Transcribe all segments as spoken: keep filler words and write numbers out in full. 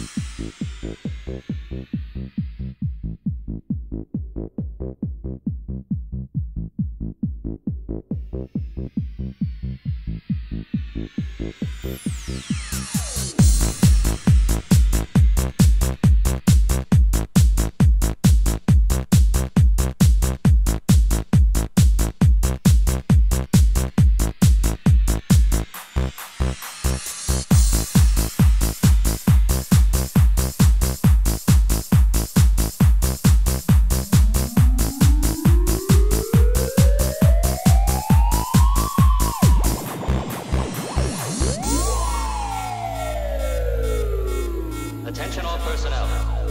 Attention all personnel.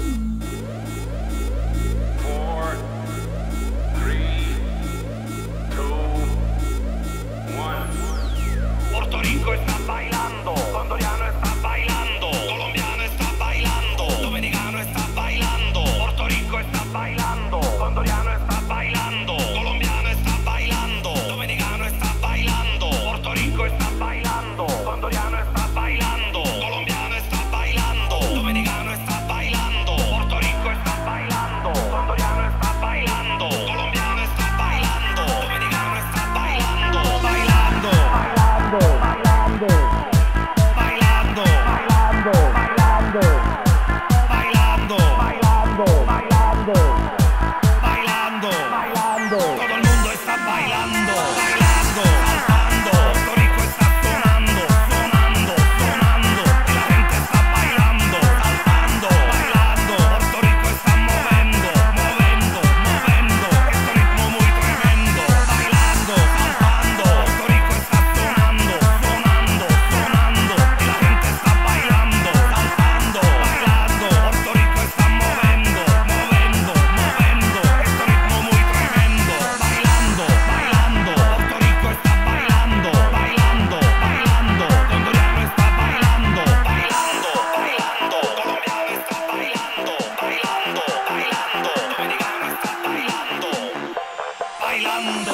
Four, three, two, one. Puerto Rico está bailando, Condoriano está bailando, colombiano está bailando, dominicano está bailando, Puerto Rico está bailando, Condoriano está bailando, colombiano está bailando, dominicano está bailando, Puerto Rico está bailando, Condoriano está bailando, colombiano está bailando, dominicano está bailando, Puerto Rico está bailando, Condoriano está bailando, colombiano está bailando, dominicano está bailando, bailando, bailando, bailando, bailando, bailando, bailando, bailando, bailando, bailando, bailando, todo el mundo está bailando, bailando, saltando, Puerto Rico está sonando, sonando, sonando, y la gente está bailando, saltando, bailando, Puerto Rico está moviendo, moviendo, moviendo, este ritmo muy tremendo, bailando, saltando, Puerto Rico está sonando, sonando, sonando, y la gente está bailando, saltando, bailando, Puerto Rico está moviendo, moviendo, moviendo, este ritmo muy tremendo, bailando, bailando, Puerto Rico está bailando, bailando, bailando, Condoriano está bailando, bailando, bailando, colombiano está bailando, bailando, bailando, dominicano está bailando, bailando.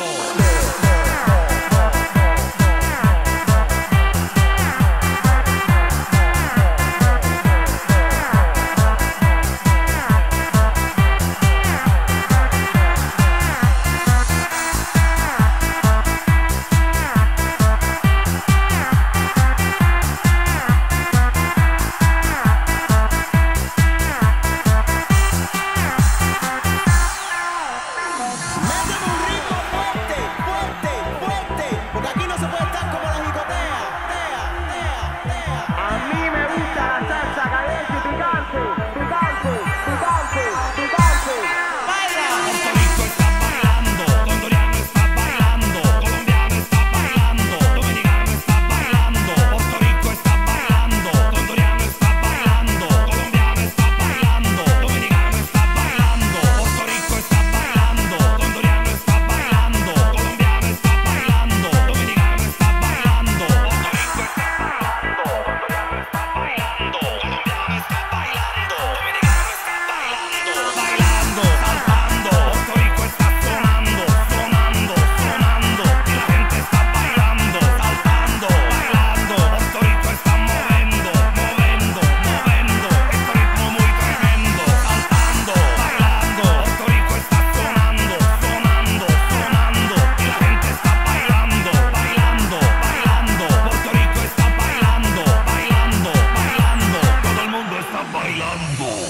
Méteme un ritmo fuerte, fuerte, fuerte, porque aquí no se puede estar como la jicotea, tea, tea, tea. A mí me gusta la salsa caliente y picante, picante, picante, picante. Baila. Puerto Rico está bailando, Condoriano está bailando, colombiano está bailando, dominicano está bailando, Puerto Rico está bailando, Condoriano está bailando, colombiano está bailando, dominicano está bailando, Puerto Rico está bailando, Condoriano está bailando, colombiano está bailando, dominicano está bailando, Puerto Rico está bailando, Condoriano está bailando, colombiano está bailando, dominicano está bailando, bailando, saltando, Puerto Rico está sonando, sonando, sonando, y la gente está bailando, saltando, bailando, Puerto Rico está moviendo, moviendo, moviendo, este ritmo muy tremendo, saltando, bailando, Puerto Rico está sonando, sonando, sonando, y la gente está bailando, bailando, bailando, Puerto Rico está bailando, bailando, bailando, todo el mundo está bailando.